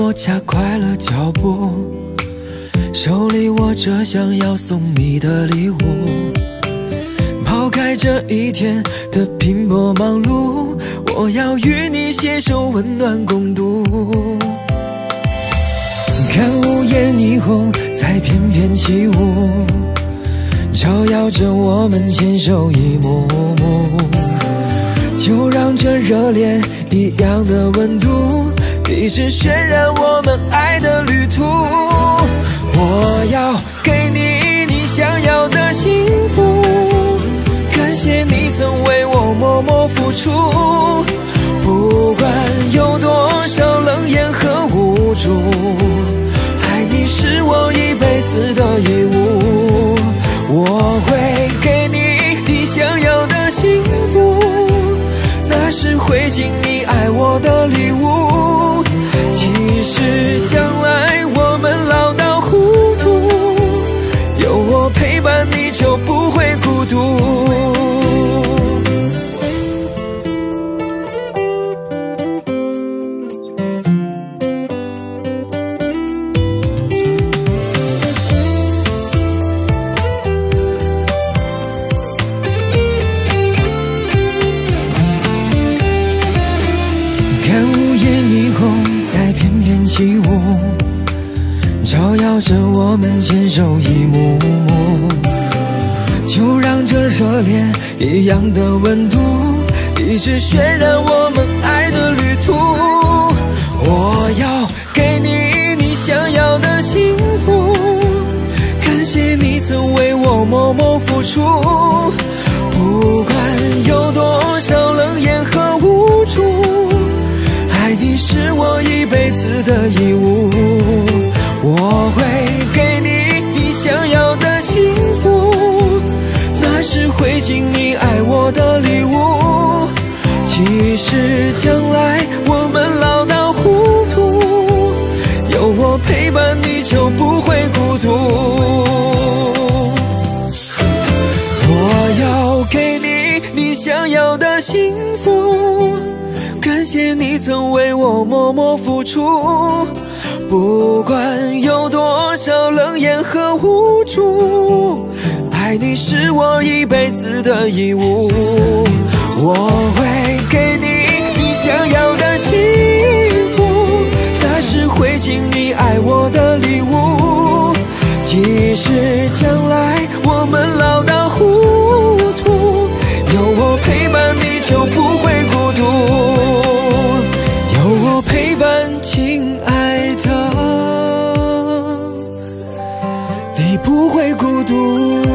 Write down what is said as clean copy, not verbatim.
我加快了脚步，手里握着想要送你的礼物。抛开这一天的拼搏忙碌，我要与你携手温暖共度。看午夜霓虹在翩翩起舞，照耀着我们牵手一幕幕。就让这热恋一样的温度，一直渲染我们爱的旅途。我要给你你想要的幸福，感谢你曾为我默默付出。不管有多少冷眼和无助，爱你是我一辈子的义务。我会给你你想要的幸福，那是会尽你爱我的礼物。即使将来我们老到糊涂，有我陪伴你就不会孤独。看午夜霓虹在翩翩起舞，照耀着我们牵手一幕幕。就让这热恋一样的温度，一直渲染我们爱的旅途。我要给你你想要的幸福，感谢你曾为我默默付出。不管有多少冷眼和无助，爱你是我一辈子的义务。我会给你你想要的幸福，那是会尽你爱我的礼物。即使将来我们老到糊涂，有我陪伴你就不会孤独。我要给你你想要的幸福，感谢你曾为我默默付出。不管有多少冷眼和无助，爱你是我一辈子的义务。我会给你你想要的幸福，那是会尽你爱我的礼物。即使将来我们老到糊涂，有我陪伴你就不会孤独。有我陪伴，亲爱的，你不会孤独。